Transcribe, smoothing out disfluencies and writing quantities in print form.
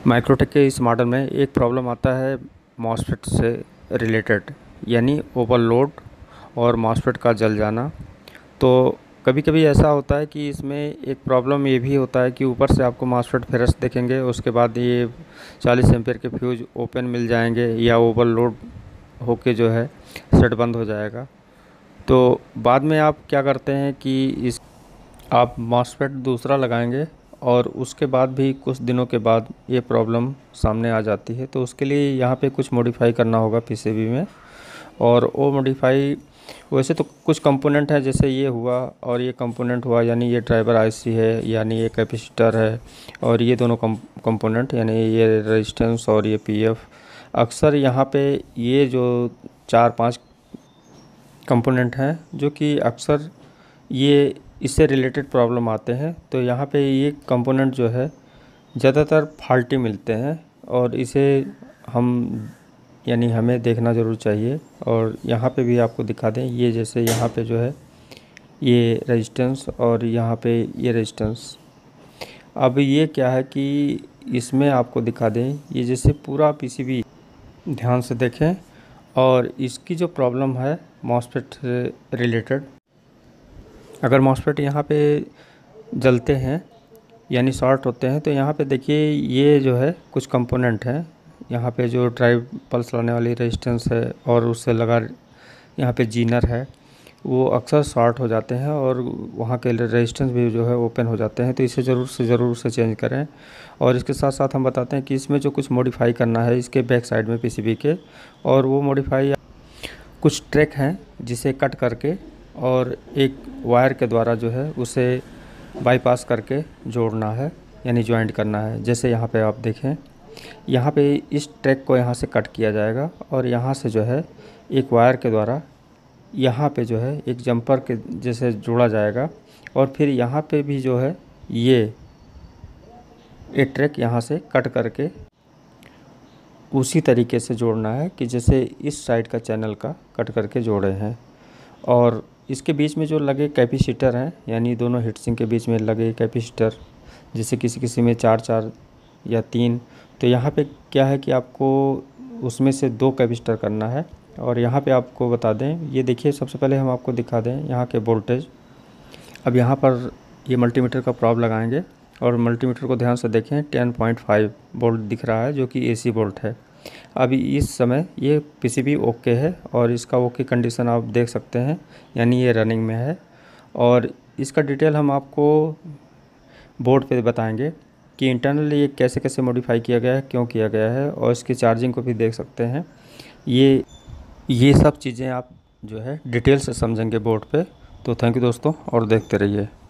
Microtek के इस model में एक प्रॉब्लम आता है मॉसफेट से रिलेटेड, यानी ओवरलोड और मॉसफेट का जल जाना। तो कभी कभी ऐसा होता है कि इसमें एक प्रॉब्लम ये भी होता है कि ऊपर से आपको मॉसफेट फेरस दिखेंगे, उसके बाद ये 40 एम्पीयर के फ्यूज ओपन मिल जाएंगे या ओवरलोड होके जो है सेट बंद हो जाएगा। तो बाद में आप क्या करते हैं कि इस आप मॉसफेट दूसरा लगाएंगे और उसके बाद भी कुछ दिनों के बाद ये प्रॉब्लम सामने आ जाती है। तो उसके लिए यहाँ पे कुछ मॉडिफाई करना होगा पीसीबी में। और वो मॉडिफाई वैसे तो कुछ कंपोनेंट है, जैसे ये हुआ और ये कंपोनेंट हुआ, यानी ये ड्राइवर आईसी है, यानी ये कैपेसिटर है, और ये दोनों कंपोनेंट यानी ये रेजिस्टेंस और ये पीएफ। अक्सर यहाँ पे ये जो 4-5 कंपोनेंट हैं जो कि अक्सर ये इससे रिलेटेड प्रॉब्लम आते हैं। तो यहाँ पे ये कंपोनेंट जो है ज़्यादातर फॉल्टी मिलते हैं और इसे हम यानी हमें देखना ज़रूर चाहिए। और यहाँ पे भी आपको दिखा दें, ये जैसे यहाँ पे जो है ये रेजिस्टेंस और यहाँ पे ये रेजिस्टेंस। अब ये क्या है कि इसमें आपको दिखा दें, ये जैसे पूरा पीसीबी ध्यान से देखें और इसकी जो प्रॉब्लम है मॉसफेट से रिलेटेड, अगर मॉसफेट यहाँ पे जलते हैं यानी शॉर्ट होते हैं तो यहाँ पे देखिए ये जो है कुछ कंपोनेंट हैं। यहाँ पे जो ड्राइव पल्स लाने वाली रेजिस्टेंस है और उससे लगा यहाँ पे जीनर है, वो अक्सर शॉर्ट हो जाते हैं और वहाँ के रेजिस्टेंस भी जो है ओपन हो जाते हैं। तो इसे ज़रूर से चेंज करें। और इसके साथ साथ हम बताते हैं कि इसमें जो कुछ मॉडिफाई करना है इसके बैक साइड में पीसीबी के, और वो मॉडिफाई कुछ ट्रैक हैं जिसे कट करके और एक वायर के द्वारा जो है उसे बाईपास करके जोड़ना है, यानी ज्वाइंट करना है। जैसे यहाँ पे आप देखें, यहाँ पे इस ट्रैक को यहाँ से कट किया जाएगा और यहाँ से जो है एक वायर के द्वारा यहाँ पे जो है एक जंपर के जैसे जोड़ा जाएगा। और फिर यहाँ पे भी जो है ये एक ट्रैक यहाँ से कट करके उसी तरीके से जोड़ना है कि जैसे इस साइड का चैनल का कट करके जोड़े हैं। और इसके बीच में जो लगे कैपेसिटर हैं, यानी दोनों हीट सिंक के बीच में लगे कैपेसिटर, जैसे किसी में 4 या 3, तो यहाँ पे क्या है कि आपको उसमें से 2 कैपेसिटर करना है। और यहाँ पे आपको बता दें, ये देखिए सबसे पहले हम आपको दिखा दें यहाँ के वोल्टेज। अब यहाँ पर ये मल्टीमीटर का प्रॉब लगाएंगे और मल्टीमीटर को ध्यान से देखें, 10.5 वोल्ट दिख रहा है जो कि एसी वोल्ट है। अभी इस समय ये पीसीबी ओके है और इसका ओके कंडीशन आप देख सकते हैं, यानी ये रनिंग में है। और इसका डिटेल हम आपको बोर्ड पे बताएंगे कि इंटरनली ये कैसे कैसे मॉडिफाई किया गया है, क्यों किया गया है, और इसकी चार्जिंग को भी देख सकते हैं। ये सब चीज़ें आप जो है डिटेल से समझेंगे बोर्ड पे। तो थैंक यू दोस्तों, और देखते रहिए।